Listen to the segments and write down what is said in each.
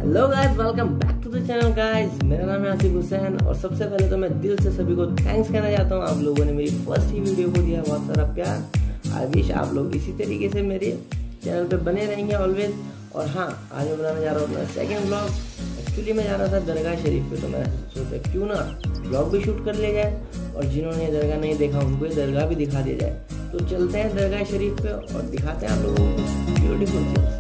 Hello guys, welcome back to the channel guys. मेरा नाम है आसिफ हुसैन और सबसे पहले तो मैं दिल से सभी को थैंक्स कहना चाहता हूँ। आप लोगों ने मेरी फर्स्ट ही वीडियो को दिया बहुत सारा प्यार। आई विश आप लोग इसी तरीके से मेरे चैनल पे बने रहेंगे ऑलवेज। और हाँ, आज मैं बनाने जा रहा हूँ अपना सेकेंड ब्लॉग। एक्चुअली मैं जा रहा था दरगाह शरीफ पे, तो मैं सोचा क्यों ना ब्लॉग भी शूट कर लिया जाए और जिन्होंने दरगाह नहीं देखा उनको ये दरगाह भी दिखा दिया जाए। तो चलते हैं दरगाह शरीफ पे और दिखाते हैं आप लोगों को ब्यूटीफुल चीज़।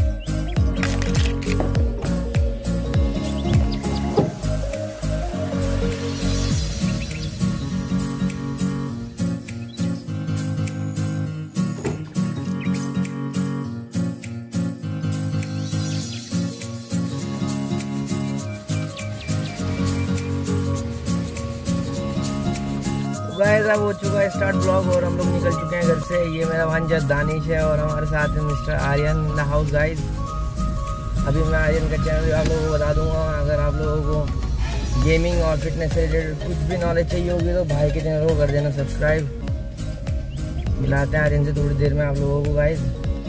गाइस अब हो चुका है स्टार्ट ब्लॉग और हम लोग निकल चुके हैं घर से। ये मेरा भांजा दानिश है और हमारे साथ है mister Aryan in the house guys. अभी मैं आर्यन का चैनल आप लोगों को बता दूंगा। अगर आप लोगों को गेमिंग और फिटनेस से रिलेटेड कुछ भी नॉलेज चाहिए होगी तो भाई के चैनल को कर देना सब्सक्राइब। मिलाते हैं आर्यन से थोड़ी देर में आप लोगों को गाइस।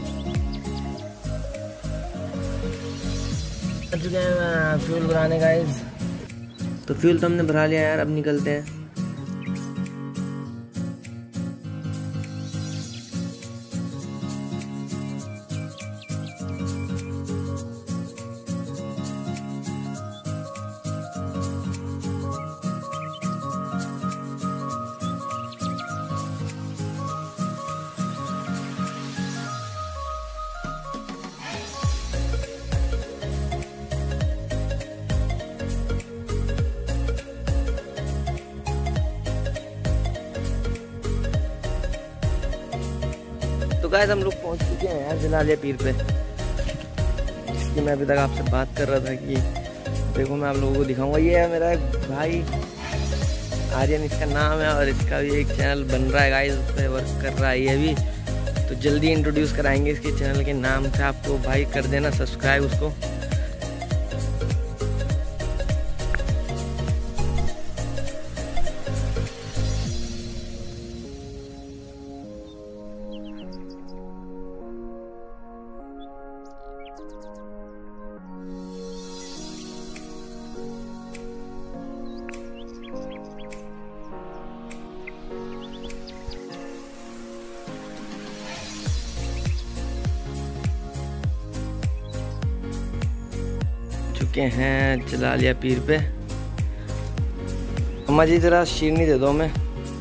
आ चुके हैं फ्यूल भराने गाइस। तो फ्यूल तो हमने भरा लिया यार, अब निकलते हैं। तो गाइस हम लोग पहुंच चुके हैं यार जलालिया पीर पे, जिसकी मैं अभी तक आपसे बात कर रहा था कि देखो मैं आप लोगों को दिखाऊंगा। ये है मेरा भाई आर्यन, इसका नाम है और इसका भी एक चैनल बन रहा है गाइस, उस पर वर्क कर रहा है ये भी। तो जल्दी इंट्रोड्यूस कराएंगे इसके चैनल के नाम से आपको। भाई कर देना सब्सक्राइब उसको। चुके हैं जलालिया पीर पे। अम्मा जी जरा शीरनी दे दो हमें।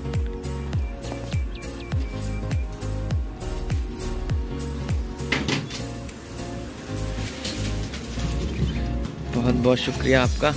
बहुत बहुत शुक्रिया आपका।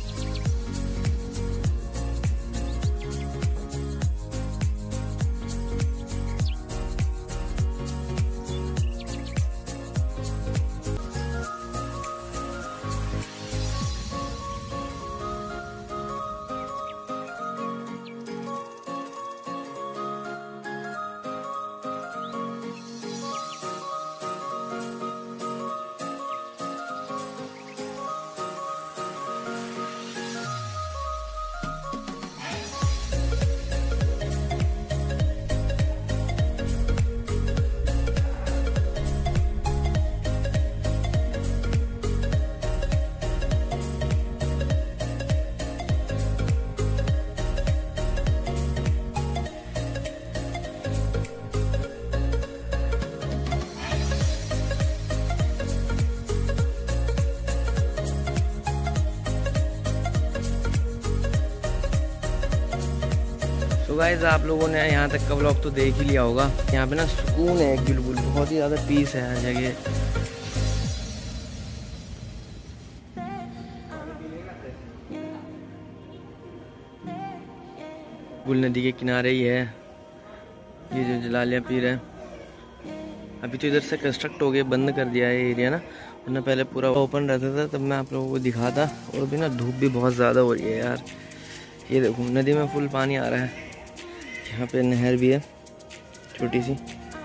तो गाइस आप लोगों ने यहाँ तक का व्लॉग तो देख ही लिया होगा। यहाँ पे ना सुकून है बिल्कुल, बहुत ही ज़्यादा पीस है हर जगह। गुल नदी के किनारे ही है ये जो जलालिया पीर है। अभी तो इधर से कंस्ट्रक्ट हो गया, बंद कर दिया है एरिया ना, वरना पहले पूरा ओपन रहता था तब मैं आप लोगों को दिखाता। और अभी ना धूप भी बहुत ज़्यादा हो रही है यार। ये देखो नदी में फुल पानी आ रहा है। यहाँ पे नहर भी है छोटी सी।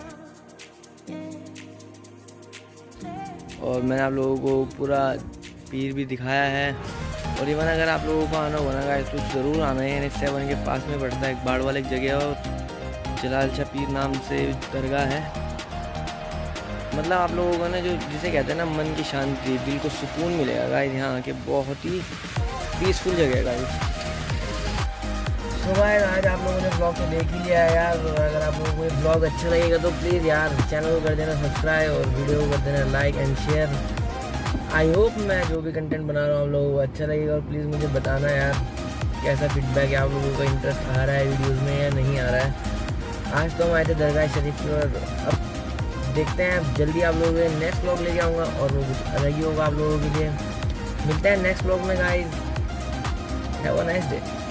और मैंने आप लोगों को पूरा पीर भी दिखाया है। और इवन अगर आप लोगों को आना होगा ना गाइस तो ज़रूर आना है। NH7 के पास में पड़ता है, एक बाड़वाला एक जगह और जलालशाह पीर नाम से दरगाह है। मतलब आप लोगों को ना जो जिसे कहते हैं ना मन की शांति, दिल को सुकून मिलेगा गाइस यहाँ आके। बहुत ही पीसफुल जगह है गाइस। तो गाइस आज आप लोगों ने ब्लॉग तो देख ही लिया है यार। अगर आप लोगों को ये ब्लॉग अच्छा लगेगा तो प्लीज़ यार चैनल को कर देना सब्सक्राइब और वीडियो को कर देना like and share. I hope मैं जो भी कंटेंट बना रहा हूँ आप लोगों को अच्छा लगेगा और प्लीज़ मुझे बताना यार कैसा फीडबैक है, आप लोगों का इंटरेस्ट आ रहा है वीडियोज़ में या नहीं आ रहा है। आज तो हम आए थे दरगाह शरीफ की और अब देखते हैं जल्दी आप लोगों के नेक्स्ट ब्लॉग लेके आऊँगा और वो कुछ अलग ही होगा आप लोगों के लिए। मिलते हैं नेक्स्ट ब्लॉग में guys. Have a nice day.